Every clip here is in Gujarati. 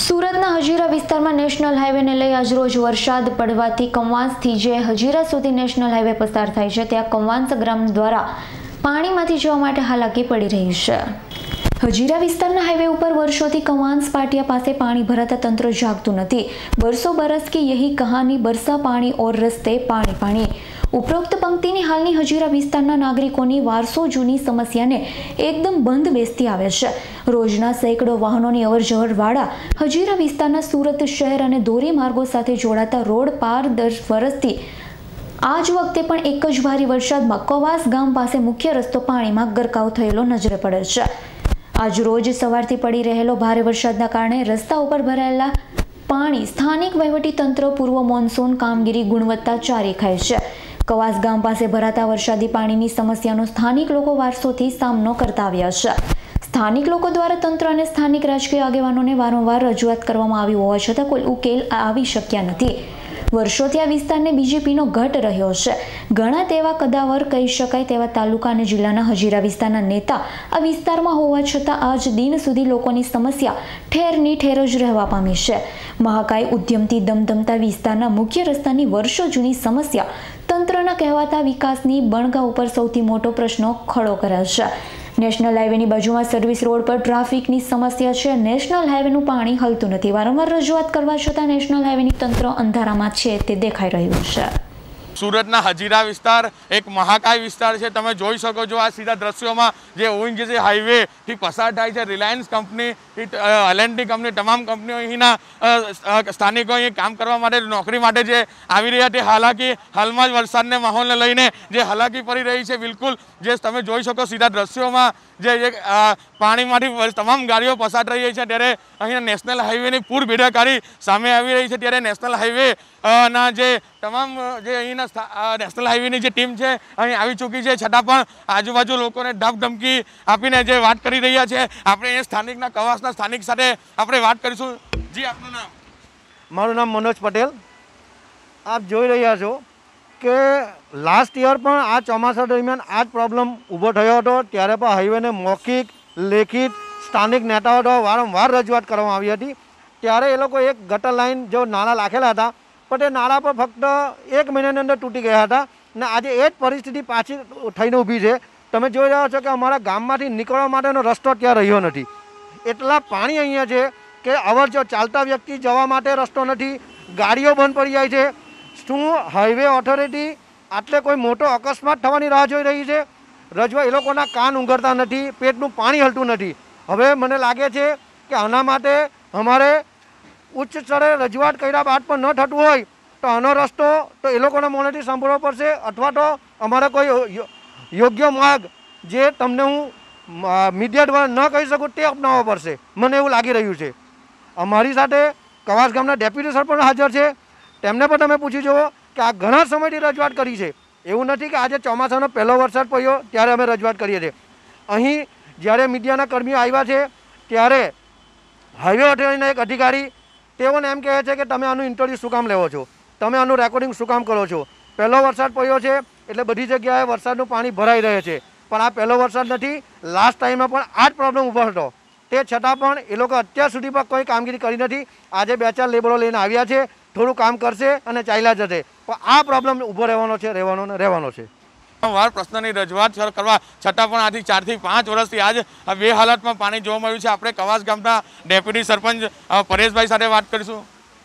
સુરતના હજીરા વિસ્તારમાં નેશનલ હાઈવેને લઈ આજરોજ વરસાદ પડવાથી કંવાસથી જે હજીરા સુધી નેશનલ હાઈવે પસાર થાય છે ત્યાં કંવાસ ગ્રામ દ્વારા પાણીમાંથી જવા માટે હાલાકી પડી રહી છે। હજીરા વિસ્તારના હાઈવે ઉપર વર્ષોથી કંવાસ પાટિયા પાસે પાણી ભરાતા તંત્ર જાગતું નથી। બરસો બરસ की यही कहानी बरसा पानी और रस्ते पानी पानी। ઉપરોક્ત પંક્તિની હાલની હજીરા વિસ્તારના નાગરિકોની વારસો જૂની સમસ્યાને એકદમ બંધ બેસતી આવે છે। રોજના સેંકડો વાહનોની અવરજવર વાળા હજીરા વિસ્તારના સુરત શહેર અને ધોરી માર્ગો સાથે જોડાતા રોડ પાર 10 વર્ષથી આજ વખતે પણ એક જ ભારે વરસાદમાં કંવાસ ગામ પાસે મુખ્ય રસ્તો પાણીમાં ગરકાવ થયેલો નજરે પડે છે। આજ રોજ સવારથી પડી રહેલો ભારે વરસાદના કારણે રસ્તા ઉપર ભરાયેલા પાણી સ્થાનિક વહીવટીતંત્ર પૂર્વ મોન્સૂન કામગીરી ગુણવત્તા ચારી ખાય છે। કંવાસ ગામ પાસે ભરાતા વરસાદી પાણીની સમસ્યાનો સ્થાનિક લોકો વારસોથી સામનો કરતા આવ્યા છે। સ્થાનિક લોકો દ્વારા તંત્ર અને સ્થાનિક રાજકીય આગેવાનોને વારંવાર રજૂઆત કરવામાં આવી હોવા છતાં કોઈ ઉકેલ આવી શક્યા નથી। વર્ષોથી આ વિસ્તારને બીજેપીનો ગઢ રહ્યો છે। ઘણા તેવા કદાવર કહી શકાય તેવા તાલુકા અને જિલ્લાના હજીરા વિસ્તારના નેતા આ વિસ્તારમાં હોવા છતાં આજ દિન સુધી લોકોની સમસ્યા ઠેરની ઠેર જ રહેવા પામી છે। મહાકાય ઉદ્યમથી દમદમતા વિસ્તારના મુખ્ય રસ્તાની વર્ષો જૂની સમસ્યા તંત્રના કહેવાતા વિકાસની બણગા ઉપર સૌથી મોટો પ્રશ્ન ખડો કરે છે। નેશનલ હાઈવેની બાજુમાં સર્વિસ રોડ પર ટ્રાફિકની સમસ્યા છે। નેશનલ હાઈવેનું પાણી હલતું નથી। વારંવાર રજૂઆત કરવા છતાં નેશનલ હાઈવેની તંત્ર અંધારામાં છે તે દેખાઈ રહ્યું છે। સુરતના હજીરા વિસ્તાર એક મહાકાય વિસ્તાર છે। તમે જોઈ શકો છો આ સીધા દ્રશ્યોમાં જે ઓએનજીસી હાઈવેથી પસાર થાય છે। રિલાયન્સ કંપની, એલએનટી કંપની, તમામ કંપનીઓ અહીંના સ્થાનિકો અહીં કામ કરવા માટે, નોકરી માટે જે આવી રહ્યા તે હાલાકી હાલમાં જ વરસાદને માહોલને લઈને જે હાલાકી પડી રહી છે, બિલકુલ જે તમે જોઈ શકો સીધા દ્રશ્યોમાં જે પાણીમાંથી તમામ ગાડીઓ પસાર થઈ રહી છે ત્યારે અહીંયા નેશનલ હાઈવેની પૂર બેદરકારી સામે આવી રહી છે। ત્યારે નેશનલ હાઈવે ના જે તમામ જે અહીંના નેશનલ હાઈવેની જે ટીમ છે અહીં આવી ચૂકી છે, છતાં પણ આજુબાજુ લોકોને ધમકી આપીને જે વાત કરી રહ્યા છે। આપણે અહીંયા સ્થાનિકના કંવાસના સ્થાનિક સાથે આપણે વાત કરીશું। જી, આપનું નામ? મારું નામ મનોજ પટેલ। આપ જોઈ રહ્યા છો કે લાસ્ટ યર પણ આ ચોમાસા દરમિયાન આ જ પ્રોબ્લેમ ઊભો થયો હતો। ત્યારે પણ હાઈવેને મૌખિક, લેખિત સ્થાનિક નેતાઓ દ્વારા વારંવાર રજૂઆત કરવામાં આવી હતી। ત્યારે એ લોકો એક ગટર લાઈન જો નાળા નાખેલા હતા, પણ તે નાળા પર ફક્ત 1 મહિનાની અંદર તૂટી ગયા હતા અને આજે એ જ પરિસ્થિતિ પાછી થઈને ઊભી છે। તમે જોઈ રહ્યા છો કે અમારા ગામમાંથી નીકળવા માટેનો રસ્તો ત્યાં રહ્યો નથી। એટલા પાણી અહીંયા છે કે અવરજવર ચાલતા વ્યક્તિ જવા માટે રસ્તો નથી, ગાડીઓ બંધ પડી જાય છે। શું હાઈવે ઓથોરિટી આટલે કોઈ મોટો અકસ્માત થવાની રાહ જોઈ રહી છે? રજવા એ લોકોના કાન ઊંઘરતા નથી, પેટનું પાણી હલતું નથી। હવે મને લાગે છે કે આના માટે અમારે ઉચ્ચ સ્તરે રજૂઆત કર્યા બાદ પણ ન થતું હોય તો આનો રસ્તો તો એ લોકોના મોનેથી સાંભળવો પડશે, અથવા તો અમારે કોઈ યોગ્ય માર્ગ જે તમને હું મીડિયા દ્વારા ન કહી શકું તે અપનાવવો પડશે, મને એવું લાગી રહ્યું છે। અમારી સાથે કંવાસ ગામના ડેપ્યુટી સરપંચ હાજર છે। તેમને પણ તમે પૂછી જુઓ કે આ ઘણા સમયથી રજૂઆત કરી છે। એવું નથી કે આજે ચોમાસાનો પહેલો વરસાદ પડ્યો ત્યારે અમે રજૂઆત કરીએ છીએ। અહીં જ્યારે મીડિયાના કર્મીઓ આવ્યા છે ત્યારે હાઈવે ઓથોરિટીના એક અધિકારી તેઓને એમ કહે છે કે તમે આનું ઇન્ટરવ્યૂ શું કામ લેવો છો, તમે આનું રેકોર્ડિંગ શું કામ કરો છો? પહેલો વરસાદ પડ્યો છે એટલે બધી જગ્યાએ વરસાદનું પાણી ભરાઈ રહે છે, પણ આ પહેલો વરસાદ નથી। લાસ્ટ ટાઈમમાં પણ આ જ પ્રોબ્લેમ ઊભો હતો, તે છતાં પણ એ લોકો અત્યાર સુધી પણ કોઈ કામગીરી કરી નથી। આજે 2-4 લેબરો લઈને આવ્યા છે, થોડું કામ કરશે અને ચાલ્યા જશે, પણ આ પ્રોબ્લેમ ઊભો રહેવાનો છે, રહેવાનો છે। વાર પ્રશ્નની રજૂઆત કરવા છતાં પણ આજથી 4 થી 5 વર્ષથી આજ બે હાલતમાં પાણી જોવા મળ્યું છે। આપણે કંવાસ ગામના ડેપ્યુટી સરપંચ પરેશભાઈ સાથે વાત કરીશું।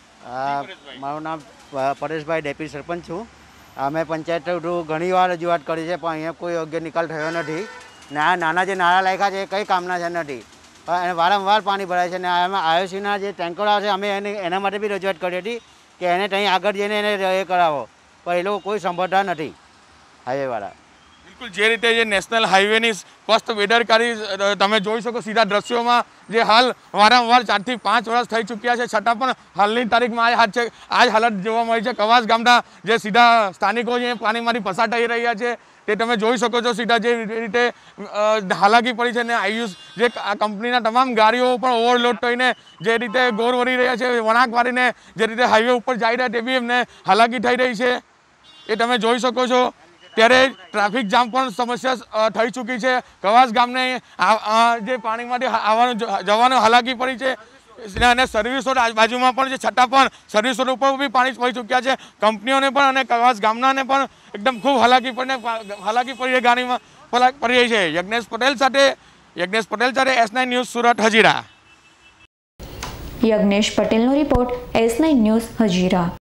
મારું નામ પરેશભાઈ, ડેપ્યુટી સરપંચ છું। અમે પંચાયત ઘણી વાર રજૂઆત કરી છે, પણ અહીંયા કોઈ યોગ્ય નિકાલ થયો નથી ને આ નાના જે નાળા લાગ્યા છે એ કંઈ કામના છે નથી અને વારંવાર પાણી ભરાય છે। અને એમાં આઈઓસીના જે ટેન્કરો આવે છે અમે એના માટે બી રજૂઆત કરી હતી કે એને ત્યાં આગળ જઈને એને એ કરાવો, પણ એ લોકો કોઈ સાંભળતા નથી હાઈવેવાળા। બિલકુલ જે રીતે જે નેશનલ હાઈવેની સ્પષ્ટ બેદરકારી તમે જોઈ શકો સીધા દ્રશ્યોમાં, જે હાલ વારંવાર 4 થી 5 વર્ષ થઈ ચૂક્યા છે, છતાં પણ હાલની તારીખમાં આ જ હાલત જોવા મળી છે। કંવાસ ગામના જે સીધા સ્થાનિકો જે પાણીમાંથી પસાર થઈ રહ્યા છે તે તમે જોઈ શકો છો। સીધા જે રીતે હાલાકી પડી છે ને આયુષ જે કંપનીના તમામ ગાડીઓ પણ ઓવરલોડ થઈને જે રીતે ગોળ વળી રહ્યા છે, વળાંક વાળીને જે રીતે હાઈવે ઉપર જઈ રહ્યા તે બી એમને હાલાકી થઈ રહી છે, એ તમે જોઈ શકો છો। ત્યારે ટ્રાફિક જામ પણ સમસ્યા થઈ ચૂકી છે। કંવાસ ગામને જે પાણીમાંથી આવવાનું જવાનું હાલાકી પડી છે અને સર્વિસો આજુબાજુમાં પણ છે, છતાં પણ સર્વિસો ઉપર બી પાણી પડી ચૂક્યા છે. કંપનીઓને પણ અને કવાસ ગામનાને પણ એકદમ ખૂબ હાલાકી પડી એ ગાડીમાં પડી રહી છે. યજ્ઞેશ પટેલ સાથે S9 ન્યૂઝ સુરત હજીરા. યજ્ઞેશ પટેલનો રિપોર્ટ S9 ન્યૂઝ હજીરા.